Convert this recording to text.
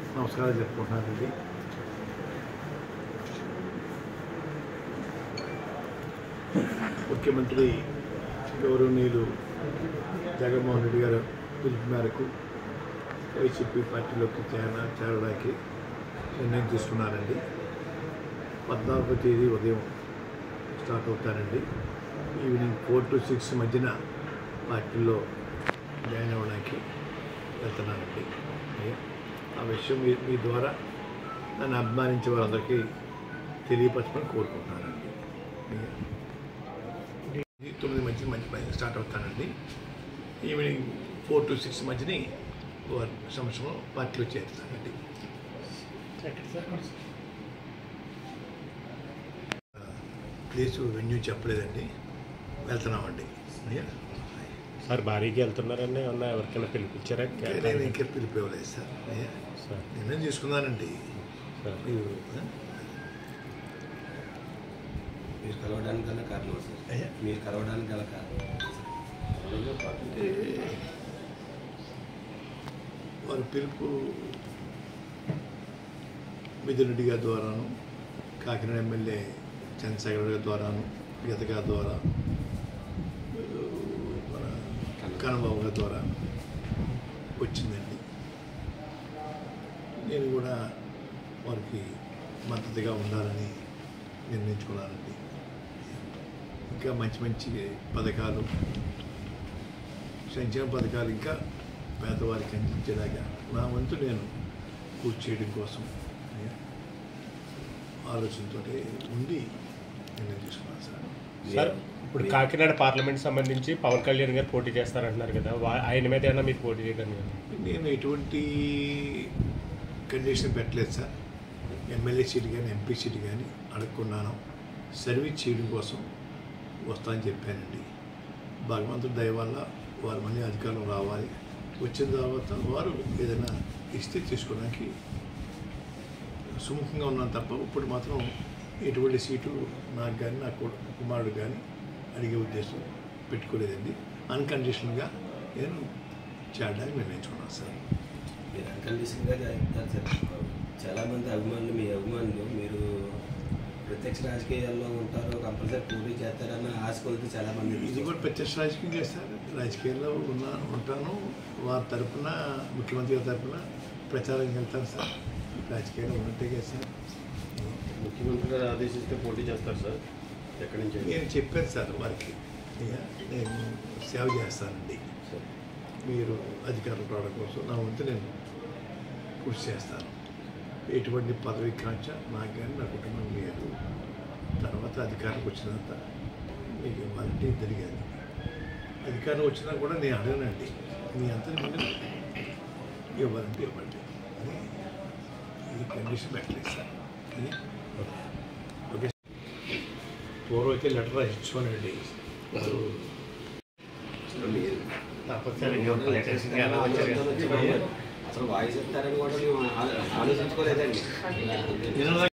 నమస్కారాలు చెప్పుకుంటున్నానండి. ముఖ్యమంత్రి గౌరవనీయులు జగన్మోహన్ రెడ్డి గారు పిలుపు మేరకు వైసీపీ పార్టీలోకి చేరడానికి నిర్ణయం తీసుకున్నారండి. 14వ తేదీ ఉదయం స్టార్ట్ అవుతారండి. ఈవినింగ్ 4 to 6 మధ్యన పార్టీలో జాయిన్ అవ్వడానికి వెళ్తున్నానండి. ఆ విషయం మీ ద్వారా నన్ను అభిమానించే వారందరికీ తెలియపరచమని కోరుకుంటున్నానండి. 9 మధ్య స్టార్ట్ అవుతానండి. ఈవినింగ్ 4 to 6 మధ్యని సంవత్సరం పార్టీలో చేరుతానండి. ప్లేసు వెన్యూ చెప్పలేదండి, వెళ్తున్నామండి. సార్ భారీగా వెళ్తున్నారండి, ఏమన్నా ఎవరికైనా పిలిపించారా? నేను ఇంకా పిలిపి ఇవ్వలేదు సార్. నిర్ణయం తీసుకున్నానండి. మీరు కలవడానికి గల కారణం సార్, మీరు కలవడానికి గల కారణం వారి పిలుపు మిథున్ రెడ్డి గారి ద్వారాను, కాకినాడ ఎమ్మెల్యే చంద్రశేఖర్ గారి ద్వారాను, గీత గారి ద్వారా, మన కన్నబాబు గారి ద్వారా వచ్చిందండి. నేను కూడా వారికి మద్దతుగా ఉండాలని నిర్ణయించుకున్నానండి. ఇంకా మంచి మంచి పథకాలు, సంక్షేమ పథకాలు ఇంకా పేదవారికి అందించేలాగా నా వంతు నేను పూర్తి చేయడం కోసం ఆలోచనతో ఉండి నిర్ణయం తీసుకున్నాను సార్. సార్ ఇప్పుడు కాకినాడ పార్లమెంట్ సంబంధించి పవన్ కళ్యాణ్ గారు పోటీ చేస్తారంటున్నారు కదా, ఆయన మీద ఏమన్నా మీరు పోటీ చేయడం? నేను ఎటువంటి కండిషన్ పెట్టలేదు సార్. ఎమ్మెల్యే సీట్ కానీ ఎంపీ సీట్ కానీ అడుక్కున్నాను. సర్వీస్ చేయడం కోసం వస్తానని చెప్పానండి. భగవంతుడి దయ వల్ల వారు మళ్ళీ అధికారం రావాలి. వచ్చిన తర్వాత వారు ఏదైనా ఇస్తే తీసుకోవడానికి సుముఖంగా ఉన్నాను తప్ప ఇప్పుడు మాత్రం ఎటువంటి సీటు నాకు కానీ నా కుమారుడు కానీ అడిగే ఉద్దేశం పెట్టుకోలేదండి. అన్కండిషన్గా నేను చేరడానికి నిర్ణయించుకున్నాను సార్. మీరు అన్కండిషన్గా చెప్తారు సార్. చాలామంది అభిమానులు, మీ అభిమానులు మీరు ప్రత్యక్ష రాజకీయాల్లో ఉంటారు, కంపల్సరీ పోటీ చేస్తారన్న ఆశ కొలితే చాలామంది. ఇది కూడా ప్రత్యక్ష రాజకీయం చేస్తారు. రాజకీయాల్లో ఉంటాను. వారి తరఫున, ముఖ్యమంత్రి గారి తరఫున ప్రచారం వెళ్తాను సార్. రాజకీయాల్లో ఉన్నట్టే కదా సార్. ముఖ్యమంత్రి గారు ఆదేశిస్తే పోటీ చేస్తారు సార్. ఎక్కడి నుంచి? నేను చెప్పాను సార్ వారికి, నేను సేవ చేస్తానండి. మీరు అధికారం రావడం కోసం నా వంతు నేను కృషి చేస్తాను. ఎటువంటి పదవి కాంక్ష నాకు కానీ నా కుటుంబం లేదు. తర్వాత అధికారం వచ్చినంత మీకు ఇవ్వాలంటే జరిగేది. అధికారం వచ్చినా కూడా నేను అడగనండి, మీ అంతా మీరు ఇవ్వాలంటే ఇవ్వండి అని ఈ కండిషన్ పెట్టలేదు సార్. ఓకే, పూర్వం అయితే లెటర్ రాసిచ్చుకోనండి. అసలు వాయిస్ ఇస్తారని కూడా మేము ఆలోచించుకోలేదండి.